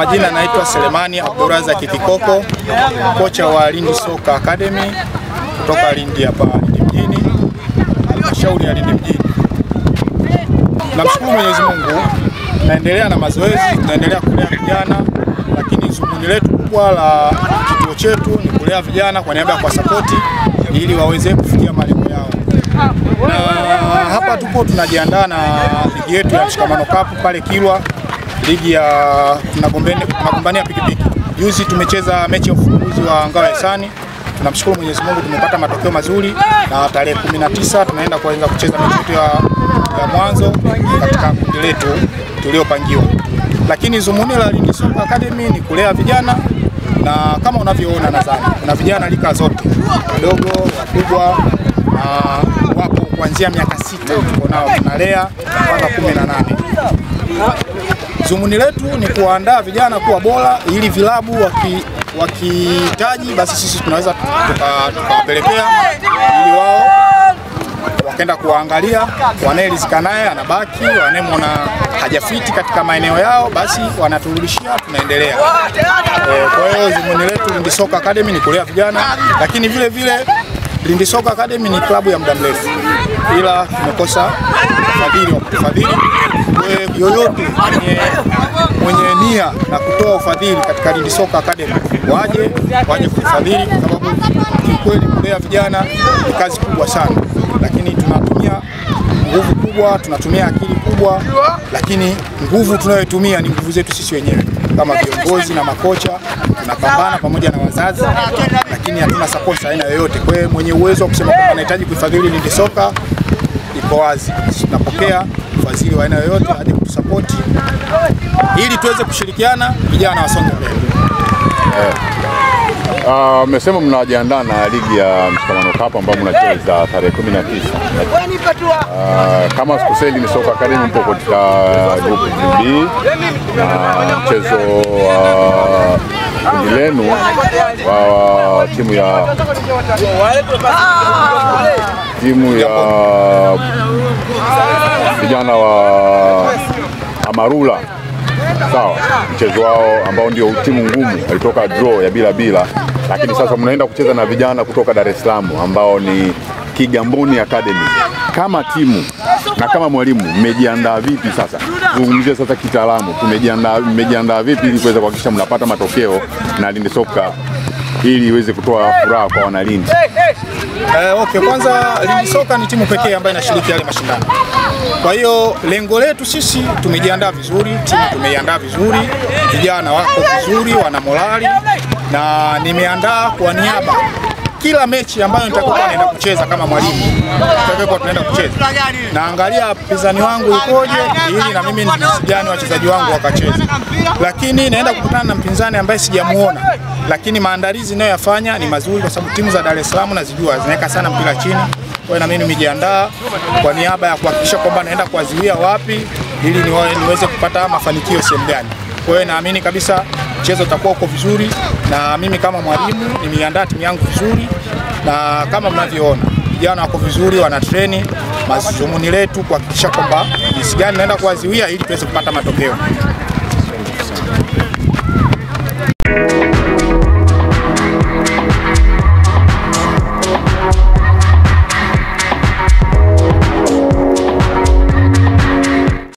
Kwa majina naitwa Selemani Abduraza Kikikoko, kocha wa Lindi Soccer Academy kutoka Lindi hapa Lindi mjini, halmashauri ya Lindi mjini. Namshukuru Mwenyezi Mungu, naendelea na mazoezi, tunaendelea kulea vijana, lakini zumuni letu kubwa la kituo chetu ni kulea vijana kwa niaba ya kuwasapoti ili waweze kufikia malengo yao. Na hapa tupo tunajiandaa na ligi yetu ya Mshikamano Cup pale Kilwa, ligi ya tunagombania pikipiki. Juzi tumecheza mechi ya ufunguzi wa Ngao ya Hisani. Tunamshukuru Mwenyezi Mungu, tumepata matokeo mazuri na tarehe 19 tunaenda kuanza kucheza mechi yetu ya mwanzo katika kundi letu tuliopangiwa. Lakini zumuni la Lindi Soccer Academy ni kulea vijana, na kama unavyoona nadhani kuna vijana rika zote, wadogo, wakubwa, na wapo kuanzia miaka 6 tuko nao tunalea mpaka 18. Zumuni letu ni kuandaa vijana kuwa bora ili vilabu wakihitaji basi sisi tunaweza tukawapelekea ili wao wakaenda kuangalia, wanaelizika naye anabaki, wanemona hajafiti katika maeneo yao basi wanaturudishia, tunaendelea. Kwa hiyo zumuni letu Lindi Soccer Academy ni kulea vijana, lakini vile vile Lindi Soccer Academy ni klabu ya muda mrefu, ila tumekosa ufadhili wa kutufadhili. Yoyote mwenye nia na kutoa ufadhili katika Lindi Soccer Academy waje kutufadhili, kwa sababu kiukweli kulea vijana ni kazi kubwa sana, lakini tunatumia nguvu kubwa, tunatumia akili kubwa, lakini nguvu tunayotumia ni nguvu zetu sisi wenyewe kama viongozi na makocha. Tunapambana pamoja na wazazi, lakini hatuna support aina yoyote. Kwa hiyo mwenye uwezo wa kusema kwamba anahitaji kuifadhili Lindi Soccer, iko wazi, tunapokea ufadhili wa aina yoyote hadi kutusapoti ili tuweze kushirikiana vijana wasonge mbele. Mmesema mnajiandaa na ligi ya Mshikamano Cup ambayo mnacheza tarehe 19. Kama sikosei, Lindi Soccer Academy mpo katika group B, na mchezo wa kundi lenu wa timu ya vijana wa Amarula. Sawa, mchezo wao ambao ndio timu ngumu walitoka draw ya bila, lakini sasa mnaenda kucheza na vijana kutoka Dar es Salaam ambao ni Kigamboni Academy. Kama timu na kama mwalimu mmejiandaa vipi sasa? Zungumzie sasa kitaalamu, mmejiandaa vipi ili kuweza kuhakikisha mnapata matokeo na Lindi Soccer ili iweze kutoa furaha kwa wanalindi? Okay, kwanza Lindi Soccer ni timu pekee ambayo inashiriki yale mashindano. Kwa hiyo lengo letu sisi tumejiandaa vizuri, timu tumeiandaa vizuri, vijana wako vizuri, wana morali, na nimeandaa kwa niaba kila mechi ambayo nitakuwa naenda kucheza kama mwalimu. Tutakuwa tunaenda kucheza, naangalia mpinzani wangu ikoje ili na mimi nisijani wachezaji wangu wakacheza. Lakini naenda kukutana na mpinzani ambaye sijamuona, lakini maandalizi ninayoyafanya ni mazuri kwa sababu timu za Dar es Salaam nazijua zinaweka sana mpira chini. Kwa hiyo na mimi nimejiandaa kwa niaba ya kuhakikisha kwamba naenda kuwazuia wapi ili niweze kupata mafanikio sehemu gani. Kwa hiyo naamini kabisa mchezo utakuwa uko vizuri, na mimi kama mwalimu nimeandaa timu yangu vizuri, na kama mnavyoona vijana wako vizuri, wana treni. Mazumuni letu kuhakikisha kwamba jinsi gani naenda kuwazuia ili tuweze kupata matokeo.